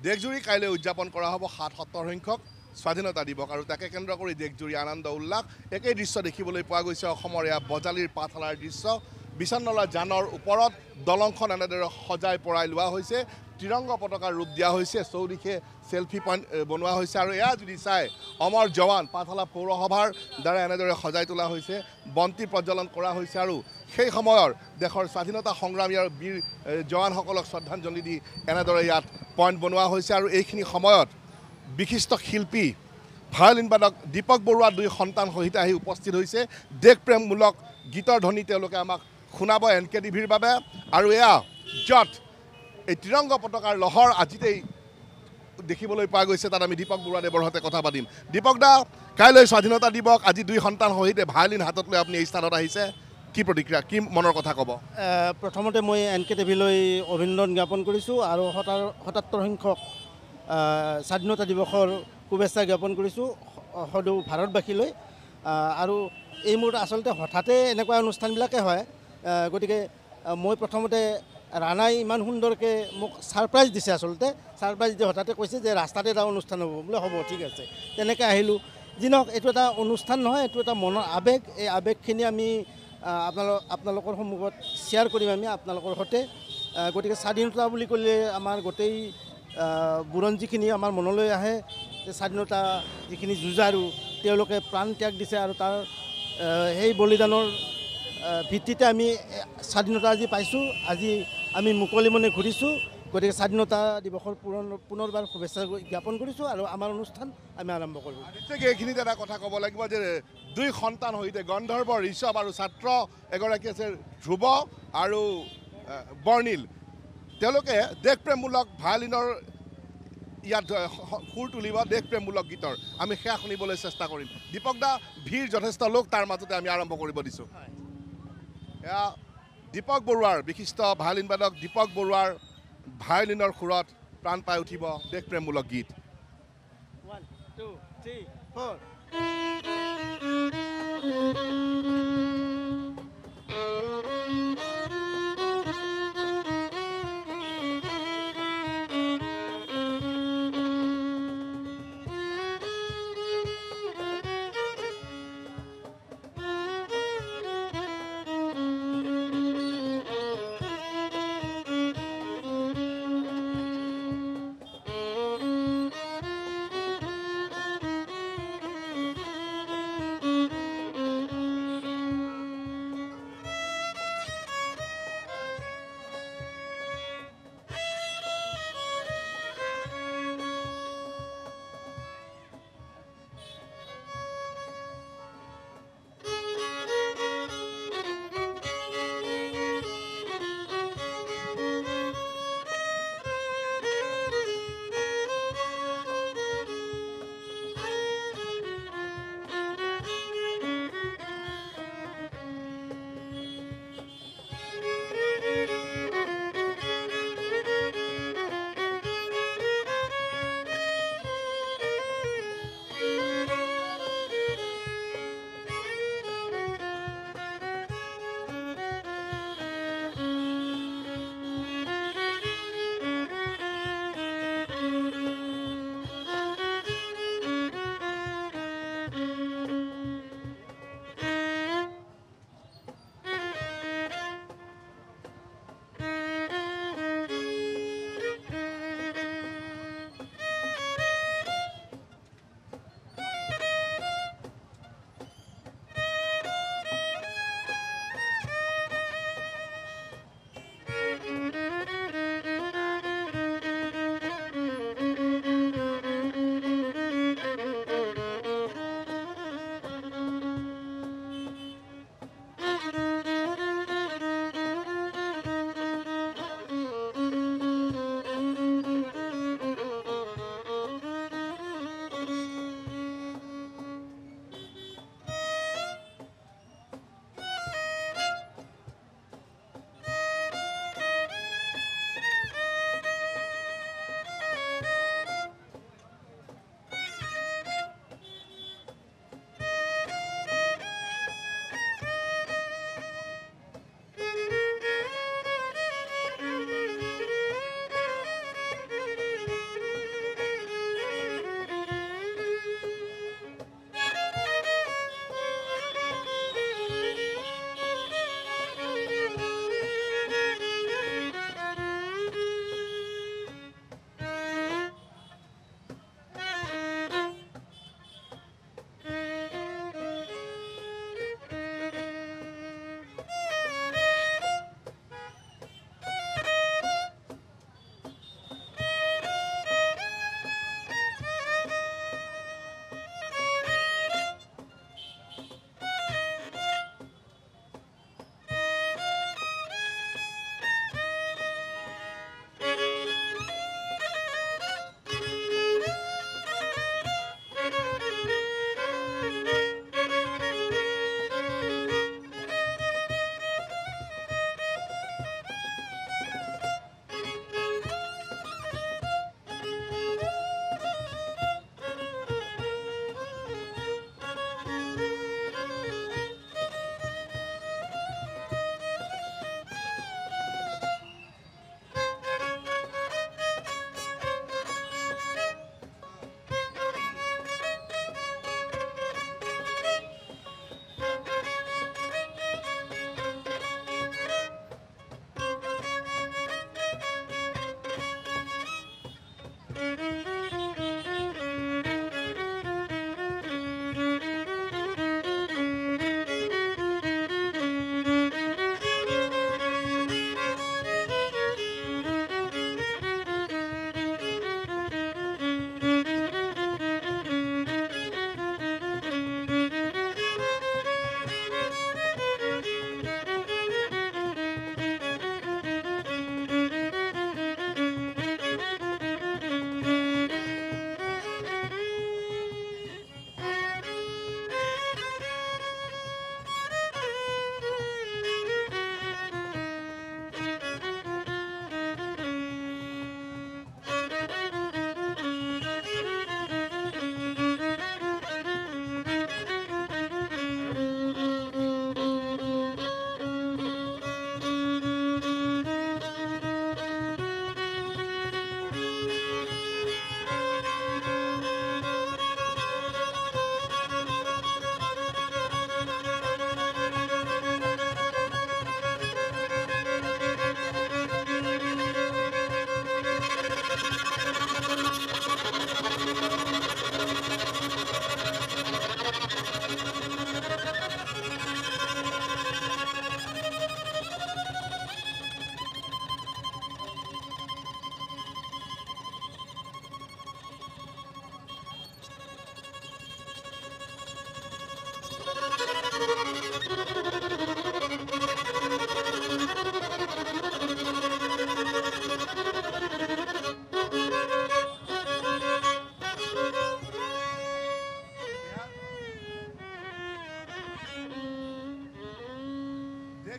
দেশজুৰি কাইলৈ উদযাপন কৰা হ'ব ৭৭ সংখ্যক স্বাধীনতা দিৱস আৰু তাকে কেন্দ্ৰ কৰি দেশজুৰি আনন্দ উল্লাস একেই দৃশ্য দেখিবলৈ পোৱা গৈছে অসমৰ এয়া বজালীৰ পাঠশালাৰ দৃশ্য বিছন্নলা জানৰ ওপৰত দলংখন এনেদৰে সজাই পৰাই লোৱা হৈছে ত্ৰিৰংগ পতাকাৰ ৰূপ দিয়া হৈছে চৌদিশে সেলফি পইণ্ট বনোৱা হৈছে আৰু এয়া যদি চাই অমৰ জৱান পাঠশালা পৌৰসভাৰ দ্বাৰা এনেদৰে সজাই তোলা হৈছে বন্তি প্ৰজ্বলন কৰা হৈছে আৰু সেই সময়ৰ দেশৰ স্বাধীনতা সংগ্ৰামী আৰু বীৰ জৱানসকলক শ্ৰদ্ধাঞ্জলি দি এনেদৰে ইয়াত পইণ্ট বনোৱা হৈছে আৰু এইখিনি সময়ত বিশিষ্ট শিল্পী ভায়লিন বাদক দীপক বৰুৱা দুই সন্তান সহিতে আহি উপস্থিত হৈছে দেশপ্ৰেমমূলক গীতৰ ধ্বনি তেওঁলোকে আমাক শুনাব NKTVৰ বাবে আৰু এয়া য'ত এই ত্ৰিৰংগ পতাকাৰ লহৰ আজিতেই দেখিবলৈ পোৱা গৈছে তাত আমি দীপক বৰুৱাদেৱৰ সৈতে কথা পাতিম দীপক দা কাইলৈ স্বাধীনতা দিৱস আজি দুই সন্তান সহিতে ভায়লিন হাতত লৈ আপুনি এই স্থানত আহিছে কি প্ৰতিক্ৰিয়া কি মনৰ কথা ক'ব প্ৰথমতে মই NKTVলৈ অভিনন্দন জ্ঞাপন কৰিছোঁ আৰু ৭৭ সংখ্যক স্বাধীনতা দিৱসৰ শুভেচ্ছা জ্ঞাপন কৰিছোঁ সদৌ ভাৰতবাসীলৈ আৰু এই মোৰ আচলতে হঠাতে এনেকুৱা অনুষ্ঠানবিলাকে হয় গতিকে মই প্ৰথমতে ৰাণাই ইমান সুন্দৰকৈ মোক ছাৰপ্ৰাইজ দিছে আচলতে ছাৰপ্ৰাইজ দি হঠাতে কৈছে যে ৰাস্তাতে এটা অনুষ্ঠান হ'ব বোলে হ'ব ঠিক আছে তেনেকৈ আহিলোঁ যি নহওক এইটো এটা অনুষ্ঠান নহয় এইটো এটা মনৰ আৱেগ এই আৱেগখিনি আমি আপোনালোকৰ সন্মুখত শ্বেয়াৰ কৰিম আমি আপোনালোকৰ সৈতে গতিকে স্বাধীনতা বুলি ক'লে আমাৰ গোটেই বুৰঞ্জীখিনি আমাৰ মনলৈ আহে যে স্বাধীনতা যিখিনি যুঁজাৰু তেওঁলোকে প্ৰাণ ত্যাগ দিছে আৰু তাৰ সেই বলিদানৰ ভিত্তিতে আমি স্বাধীনতা আজি পাইছোঁ আজি আমি মুকলি মনে ঘূৰিছোঁ গতিকে স্বাধীনতা দিৱসৰ পুনৰবাৰ শুভেচ্ছা জ্ঞাপন কৰিছোঁ আৰু আমাৰ অনুষ্ঠান আমি আৰম্ভ কৰিম নিশ্চয়কৈ এইখিনিতে এটা কথা ক'ব লাগিব যে দুই সন্তান সৈতে গন্ধৰ্ব ঋষভ আৰু ছাত্ৰ এগৰাকী আছে ধ্ৰুৱ আৰু বৰ্ণিল তেওঁলোকে দেশপ্ৰেমমূলক ভায়লিনৰ ইয়াত সুৰ তুলিব দেশপ্ৰেমমূলক গীতৰ আমি সেয়া শুনিবলৈ চেষ্টা কৰিম দীপক দা ভিৰ যথেষ্ট লোক তাৰ মাজতে আমি আৰম্ভ কৰিব দিছোঁ এয়া দীপক বৰুৱাৰ বিশিষ্ট ভায়লিন বাদক দীপক বৰুৱাৰ ভায়লিনৰ সুৰত প্ৰাণ পাই উঠিব দেশপ্ৰেমমূলক গীত 1 2 3 4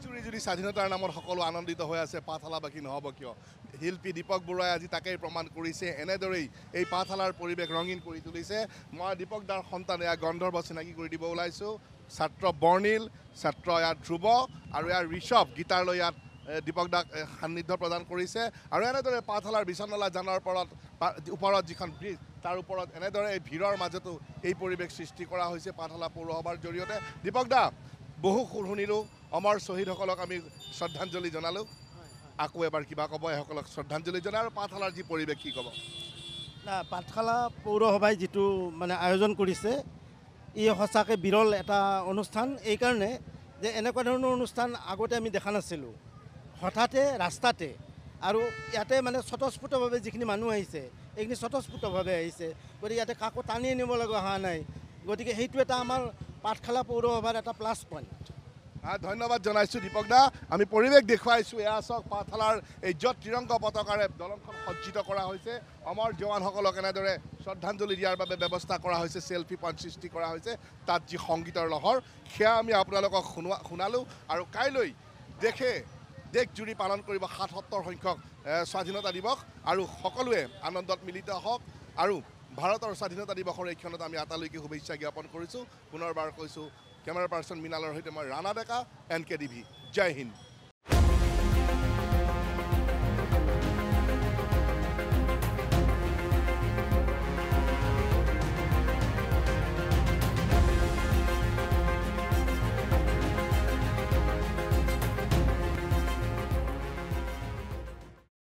দেশজুৰি যদি স্বাধীনতাৰ নামত সকলো আনন্দিত হৈ আছে পাঠশালাবাসী নহ'ব কিয় শিল্পী দীপক বৰুৱাই আজি তাকেই প্ৰমাণ কৰিছে এনেদৰেই এই পাঠশালাৰ পৰিৱেশ ৰঙীন কৰি তুলিছে মই দীপক দাৰ সন্তান এয়া গন্ধৰ্ব চিনাকি কৰি দিব ওলাইছোঁ ছাত্ৰ বৰ্ণিল ছাত্ৰ ইয়াত ধ্ৰুৱ আৰু ইয়াৰ ঋষভ গীটাৰ লৈ ইয়াত দীপক দাক সান্নিধ্য প্ৰদান কৰিছে আৰু এনেদৰে পাঠশালাৰ বিছনলা জানৰ ওপৰত যিখন ব্ৰিজ তাৰ ওপৰত এনেদৰে এই ভিৰৰ মাজতো এই পৰিৱেশ সৃষ্টি কৰা হৈছে পাঠশালা পৌৰসভাৰ জৰিয়তে দীপক দা বহু সুৰ শুনিলোঁ অমৰ শ্বহীদসকলক আমি শ্ৰদ্ধাঞ্জলি জনালোঁ আকৌ এবাৰ কিবা ক'ব এসকলক শ্ৰদ্ধাঞ্জলি জনাই আৰু পাঠশালাৰ যি পৰিৱেশ কি ক'ব না পাঠশালা পৌৰসভাই যিটো মানে আয়োজন কৰিছে ই সঁচাকৈ বিৰল এটা অনুষ্ঠান এইকাৰণে যে এনেকুৱা ধৰণৰ অনুষ্ঠান আগতে আমি দেখা নাছিলোঁ হঠাতে ৰাস্তাতে আৰু ইয়াতে মানে স্বতঃস্ফূৰ্তভাৱে যিখিনি মানুহ আহিছে এইখিনি স্বতঃস্ফূৰ্তভাৱে আহিছে গতিকে ইয়াতে কাকো টানি আনিব লগা হোৱা নাই গতিকে সেইটো এটা আমাৰ পাঠশালা পৌৰসভাৰ এটা প্লাছ পইণ্ট ধন্যবাদ জনাইছোঁ দীপক দা আমি পৰিৱেশ দেখুৱাইছোঁ এয়া চাওক পাঠশালাৰ এই য'ত ত্ৰিৰংগ পতাকাৰে দলংখন সজ্জিত কৰা হৈছে অমৰ জোৱানসকলক এনেদৰে শ্ৰদ্ধাঞ্জলি দিয়াৰ বাবে ব্যৱস্থা কৰা হৈছে চেল্ফি পইণ্ট সৃষ্টি কৰা হৈছে তাত যি সংগীতৰ লহৰ সেয়া আমি আপোনালোকক শুনালোঁ আৰু কাইলৈ দেশজুৰি পালন কৰিব ৭৭ সংখ্যক স্বাধীনতা দিৱস আৰু সকলোৱে আনন্দত মিলিত হওক আৰু ভাৰতৰ স্বাধীনতা দিৱসৰ এই ক্ষণত আমি আটালৈকে শুভেচ্ছা জ্ঞাপন কৰিছোঁ পুনৰবাৰ কৈছোঁ কেমেৰা পাৰ্চন মৃণালৰ সৈতে মই ৰাণা ডেকা NKTV জয় হিন্দ